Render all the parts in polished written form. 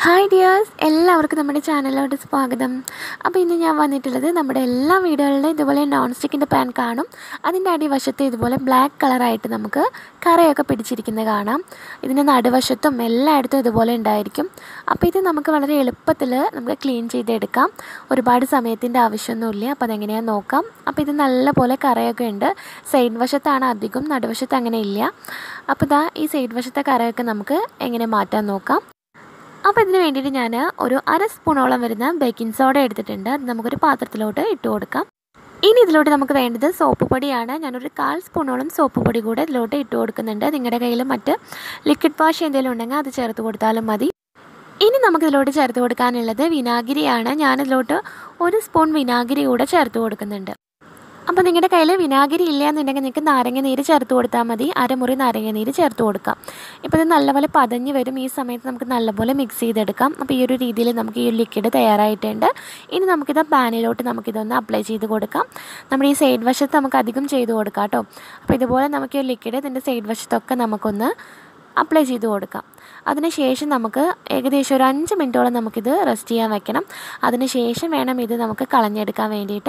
Hi dears, എല്ലാവർക്കും നമ്മുടെ ചാനലിലോട്ട് സ്വാഗതം. അപ്പോൾ ഇന്ന് ഞാൻ വന്നിട്ടുള്ളത് നമ്മുടെ എല്ലാ വീടുകളിലും ഇതുപോലെ നോൺ സ്റ്റിക്കിൻ്റെ പാൻ കാണും. അതിൻ്റെ അടിവശത്ത് ഇതുപോലെ ബ്ലാക്ക് കളറായിട്ട് നമുക്ക് കറയൊക്കെ പിടിച്ചിരിക്കുന്നത് കാണാം. ഇതിൻ്റെ നടുവശത്തും എല്ലായിടത്തും ഇതുപോലെ ഉണ്ടായിരിക്കും. അപ്പോൾ ഇത് നമുക്ക് വളരെ എളുപ്പത്തിൽ നമുക്ക് ക്ലീൻ ചെയ്തെടുക്കാം. ഒരുപാട് സമയത്തിൻ്റെ ആവശ്യമൊന്നുമില്ല. അപ്പോൾ അതെങ്ങനെയാണെന്ന് നോക്കാം. അപ്പോൾ ഇത് നല്ലപോലെ കറയൊക്കെ ഉണ്ട്. സൈഡ് വശത്താണ് അധികം, നടുവശത്ത് അങ്ങനെ ഇല്ല. അപ്പോൾ ഇതാ ഈ സൈഡ് വശത്തെ കറയൊക്കെ നമുക്ക് എങ്ങനെ മാറ്റാൻ നോക്കാം. അപ്പോൾ ഇതിന് വേണ്ടിയിട്ട് ഞാൻ ഒരു 1/2 സ്പൂണോളം വരുന്ന ബേക്കിംഗ് സോഡ എടുത്തിട്ടുണ്ട്. അത് നമുക്കൊരു പാത്രത്തിലോട്ട് ഇട്ട് കൊടുക്കാം. ഇനി ഇതിലോട്ട് നമുക്ക് വേണ്ടത് സോപ്പ് പൊടിയാണ്. ഞാനൊരു 1/4 സ്പൂണോളം സോപ്പ് പൊടി കൂടെ ഇതിലോട്ട് ഇട്ട് കൊടുക്കുന്നുണ്ട്. നിങ്ങളുടെ കയ്യിൽ മറ്റ് ലിക്വിഡ് വാഷ് എന്തെങ്കിലും ഉണ്ടെങ്കിൽ അത് ചേർത്ത് കൊടുത്താലും മതി. ഇനി നമുക്കിതിലോട്ട് ചേർത്ത് കൊടുക്കാനുള്ളത് വിനാഗിരിയാണ്. ഞാനിതിലോട്ട് 1 സ്പൂൺ വിനാഗിരി കൂടെ ചേർത്ത് കൊടുക്കുന്നുണ്ട്. അപ്പോൾ നിങ്ങളുടെ കയ്യിൽ വിനാഗിരി ഇല്ല എന്നുണ്ടെങ്കിൽ നിങ്ങൾക്ക് നാരങ്ങ നീര് ചേർത്ത് കൊടുത്താൽ മതി. അരമുറി നാരങ്ങ നീര് ചേർത്ത് കൊടുക്കാം. ഇപ്പോൾ ഇത് നല്ലപോലെ പതഞ്ഞ് വരും. ഈ സമയത്ത് നമുക്ക് നല്ലപോലെ മിക്സ് ചെയ്തെടുക്കാം. അപ്പോൾ ഈ ഒരു രീതിയിൽ നമുക്ക് ഈ ഒരു ലിക്വിഡ് തയ്യാറായിട്ടുണ്ട്. ഇനി നമുക്കിത് പാനിലോട്ട് നമുക്കിതൊന്ന് അപ്ലൈ ചെയ്ത് കൊടുക്കാം. നമ്മുടെ ഈ സൈഡ് വശത്ത് നമുക്ക് അധികം ചെയ്ത് കൊടുക്കാം കേട്ടോ. അപ്പോൾ ഇതുപോലെ നമുക്ക് ഈ ലിക്വിഡ് ഇതിൻ്റെ സൈഡ് വശത്തൊക്കെ നമുക്കൊന്ന് അപ്ലൈ ചെയ്ത് കൊടുക്കാം. അതിനുശേഷം നമുക്ക് ഏകദേശം ഒരു 5 മിനിറ്റോളം നമുക്കിത് റെസ്റ്റ് ചെയ്യാൻ വെക്കണം. അതിനുശേഷം വേണം ഇത് നമുക്ക് കളഞ്ഞെടുക്കാൻ വേണ്ടിയിട്ട്.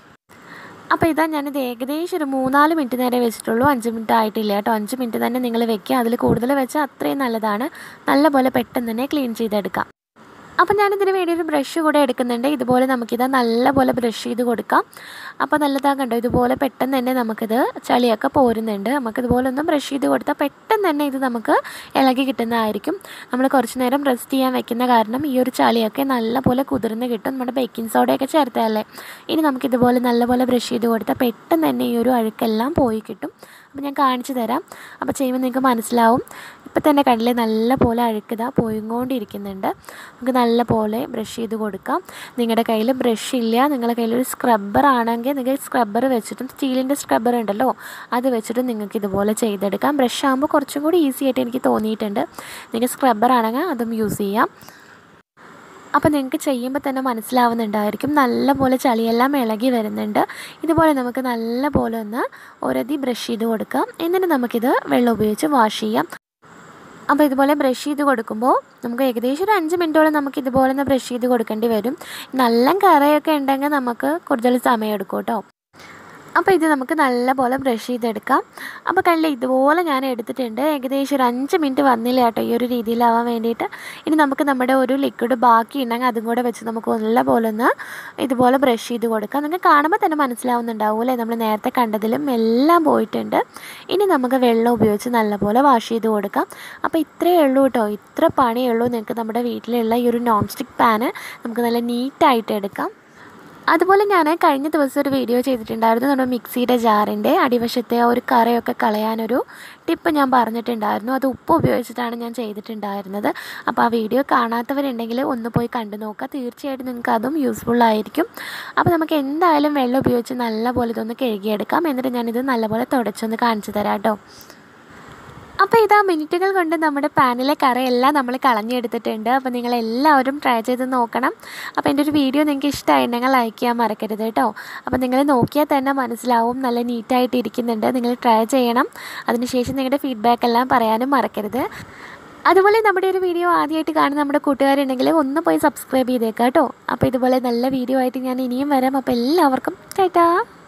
അപ്പോൾ ഇതാ ഞാനിത് ഏകദേശം ഒരു 3-4 മിനിറ്റ് നേരെ വെച്ചിട്ടുള്ളൂ. 5 മിനിറ്റ് ആയിട്ടില്ല കേട്ടോ. 5 മിനിറ്റ് തന്നെ നിങ്ങൾ വെക്കുക. അതിൽ കൂടുതൽ വെച്ചാൽ അത്രയും നല്ലതാണ്. നല്ലപോലെ പെട്ടെന്ന് തന്നെ ക്ലീൻ ചെയ്തെടുക്കാം. അപ്പോൾ ഞാനിതിന് വേണ്ടി ഒരു ബ്രഷ് കൂടെ എടുക്കുന്നുണ്ട്. ഇതുപോലെ നമുക്കിത് നല്ലപോലെ ബ്രഷ് ചെയ്ത് കൊടുക്കാം. അപ്പോൾ നല്ലതാണ് കണ്ടോ. ഇതുപോലെ പെട്ടെന്ന് തന്നെ നമുക്കിത് ചളിയൊക്കെ പോരുന്നുണ്ട്. നമുക്കിതുപോലെ ഒന്ന് ബ്രഷ് ചെയ്ത് കൊടുത്താൽ പെട്ടെന്ന് തന്നെ ഇത് നമുക്ക് ഇളകി കിട്ടുന്നതായിരിക്കും. നമ്മൾ കുറച്ച് നേരം റെസ്റ്റ് ചെയ്യാൻ വെക്കുന്ന കാരണം ഈ ഒരു ചളിയൊക്കെ നല്ലപോലെ കുതിർന്ന് കിട്ടും. നമ്മുടെ ബേക്കിംഗ് സോഡയൊക്കെ ചേർത്തതല്ലേ. ഇനി നമുക്കിതുപോലെ നല്ലപോലെ ബ്രഷ് ചെയ്ത് കൊടുത്താൽ പെട്ടെന്ന് തന്നെ ഈ ഒരു അഴുക്കെല്ലാം പോയി കിട്ടും. അപ്പോൾ ഞാൻ കാണിച്ചു തരാം. അപ്പോൾ ചെയ്യുമ്പോൾ നിങ്ങൾക്ക് മനസ്സിലാവും. ഇപ്പം തന്നെ കണ്ടില്ലേ നല്ലപോലെ അഴുക്കിതാ പോയിക്കൊണ്ടിരിക്കുന്നുണ്ട്. നമുക്ക് നല്ലപോലെ ബ്രഷ് ചെയ്ത് കൊടുക്കാം. നിങ്ങളുടെ കയ്യിൽ ബ്രഷ് ഇല്ല, നിങ്ങളുടെ കയ്യിലൊരു സ്ക്രബ്ബർ ആണെങ്കിൽ നിങ്ങൾക്ക് സ്ക്രബ്ബർ വെച്ചിട്ടും സ്റ്റീലിൻ്റെ സ്ക്രബ്ബർ ഉണ്ടല്ലോ അത് വെച്ചിട്ടും നിങ്ങൾക്ക് ഇതുപോലെ ചെയ്തെടുക്കാം. ബ്രഷ് ആകുമ്പോൾ കുറച്ചും കൂടി ഈസി ആയിട്ട് എനിക്ക് തോന്നിയിട്ടുണ്ട്. നിങ്ങൾക്ക് സ്ക്രബ്ബർ ആണെങ്കിൽ അതും യൂസ് ചെയ്യാം. അപ്പോൾ നിങ്ങൾക്ക് ചെയ്യുമ്പോൾ തന്നെ മനസ്സിലാവുന്നുണ്ടായിരിക്കും നല്ലപോലെ ചളിയെല്ലാം ഇളകി വരുന്നുണ്ട്. ഇതുപോലെ നമുക്ക് നല്ലപോലെ ഒന്ന് ഒരതി ബ്രഷ് ചെയ്ത് കൊടുക്കാം. എന്നിട്ട് നമുക്കിത് വെള്ളം ഉപയോഗിച്ച് വാഷ് ചെയ്യാം. അപ്പോൾ ഇതുപോലെ ബ്രഷ് ചെയ്ത് കൊടുക്കുമ്പോൾ നമുക്ക് ഏകദേശം ഒരു 5 മിനിറ്റോളം നമുക്ക് ഇതുപോലെ ഒന്ന് ബ്രഷ് ചെയ്ത് കൊടുക്കേണ്ടി വരും. നല്ല കറയൊക്കെ ഉണ്ടെങ്കിൽ നമുക്ക് കൂടുതൽ സമയം എടുക്കും കേട്ടോ. അപ്പോൾ ഇത് നമുക്ക് നല്ലപോലെ ബ്രഷ് ചെയ്തെടുക്കാം. അപ്പോൾ കണ്ടില്ലേ ഇതുപോലെ ഞാൻ എടുത്തിട്ടുണ്ട്. ഏകദേശം ഒരു 5 മിനിറ്റ് വന്നില്ല കേട്ടോ ഈ ഒരു രീതിയിലാവാൻ വേണ്ടിയിട്ട്. ഇനി നമുക്ക് നമ്മുടെ ഒരു ലിക്വിഡ് ബാക്കി ഉണ്ടെങ്കിൽ അതും കൂടെ വെച്ച് നമുക്ക് നല്ലപോലെ ഒന്ന് ഇതുപോലെ ബ്രഷ് ചെയ്ത് കൊടുക്കാം. നിങ്ങൾക്ക് കാണുമ്പോൾ തന്നെ മനസ്സിലാവുന്നുണ്ടാവും അല്ലേ, നമ്മൾ നേരത്തെ കണ്ടതിലും എല്ലാം പോയിട്ടുണ്ട്. ഇനി നമുക്ക് വെള്ളം ഉപയോഗിച്ച് നല്ലപോലെ വാഷ് ചെയ്ത് കൊടുക്കാം. അപ്പോൾ ഇത്രയേ ഉള്ളൂ കേട്ടോ. ഇത്ര പണിയേ ഉള്ളൂ. നിങ്ങൾക്ക് നമ്മുടെ വീട്ടിലുള്ള ഈ ഒരു നോൺ സ്റ്റിക്ക് പാന് നമുക്ക് നല്ല നീറ്റായിട്ട് എടുക്കാം. അതുപോലെ ഞാൻ കഴിഞ്ഞ ദിവസം ഒരു വീഡിയോ ചെയ്തിട്ടുണ്ടായിരുന്നു. നമ്മുടെ മിക്സിയുടെ ജാറിൻ്റെ അടിവശത്തെ ഒരു കറയൊക്കെ കളയാനൊരു ടിപ്പ് ഞാൻ പറഞ്ഞിട്ടുണ്ടായിരുന്നു. അത് ഉപ്പ് ഉപയോഗിച്ചിട്ടാണ് ഞാൻ ചെയ്തിട്ടുണ്ടായിരുന്നത്. അപ്പോൾ ആ വീഡിയോ കാണാത്തവരുണ്ടെങ്കിൽ ഒന്ന് പോയി കണ്ടു നോക്കുക. തീർച്ചയായിട്ടും നിങ്ങൾക്ക് അതും യൂസ്ഫുള്ളായിരിക്കും. അപ്പോൾ നമുക്ക് എന്തായാലും വെള്ളം ഉപയോഗിച്ച് നല്ലപോലെ ഇതൊന്ന് കഴുകിയെടുക്കാം. എന്നിട്ട് ഞാനിത് നല്ലപോലെ തുടച്ചൊന്ന് കാണിച്ചു തരാം കേട്ടോ. അപ്പോൾ ഇതാ മിനിറ്റുകൾ കൊണ്ട് നമ്മുടെ പാനിലെ കറയെല്ലാം നമ്മൾ കളഞ്ഞെടുത്തിട്ടുണ്ട്. അപ്പോൾ നിങ്ങളെല്ലാവരും ട്രൈ ചെയ്ത് നോക്കണം. അപ്പോൾ എൻ്റെ ഒരു വീഡിയോ നിങ്ങൾക്ക് ഇഷ്ടമായിട്ടുണ്ടെങ്കിൽ ലൈക്ക് ചെയ്യാൻ മറക്കരുത് കേട്ടോ. അപ്പോൾ നിങ്ങൾ നോക്കിയാൽ തന്നെ മനസ്സിലാവും നല്ല നീറ്റായിട്ട് ഇരിക്കുന്നുണ്ട്. നിങ്ങൾ ട്രൈ ചെയ്യണം. അതിനുശേഷം നിങ്ങളുടെ ഫീഡ്ബാക്ക് എല്ലാം പറയാനും മറക്കരുത്. അതുപോലെ നമ്മുടെ ഒരു വീഡിയോ ആദ്യമായിട്ട് കാണുന്ന നമ്മുടെ കൂട്ടുകാരുണ്ടെങ്കിൽ ഒന്ന് പോയി സബ്സ്ക്രൈബ് ചെയ്തേക്കാം കേട്ടോ. അപ്പോൾ ഇതുപോലെ നല്ല വീഡിയോ ആയിട്ട് ഞാൻ ഇനിയും വരാം. അപ്പോൾ എല്ലാവർക്കും ടാറ്റാ.